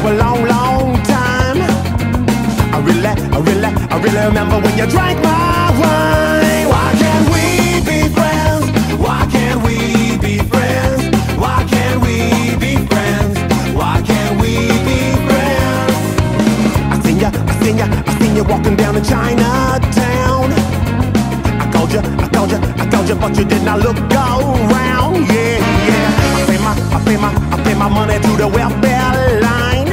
a long, long time. I really remember when you drank my wine. Why can't we be friends? Why can't we be friends? Why can't we be friends? Why can't we be friends? I seen you walking down in Chinatown. I called you, but you did not look around. Yeah, yeah. I pay my money to the welfare line.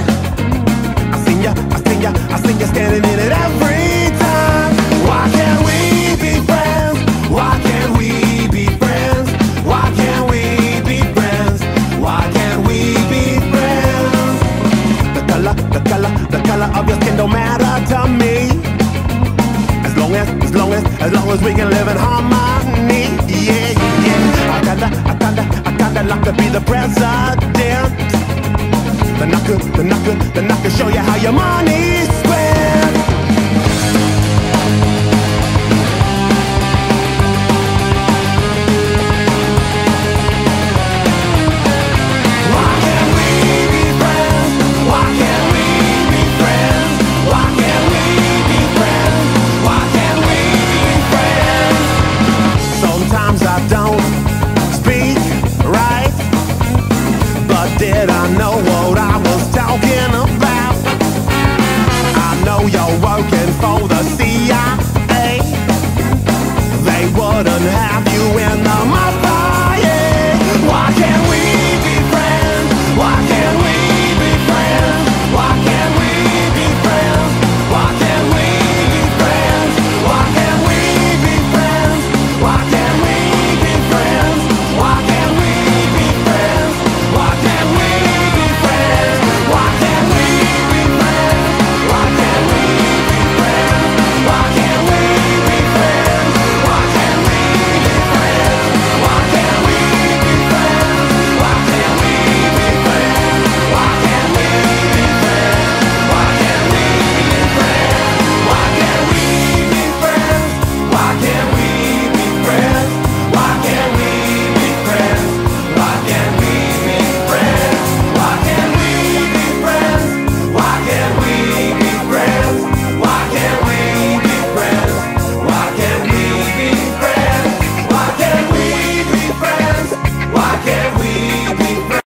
I seen you standing in it every time. Why can't we be friends? Why can't we be friends? Why can't we be friends? Why can't we be friends? The color of your skin don't matter to me. As long as we can live in harmony. Yeah, yeah. I kinda like to be the president. Then I could show you how your money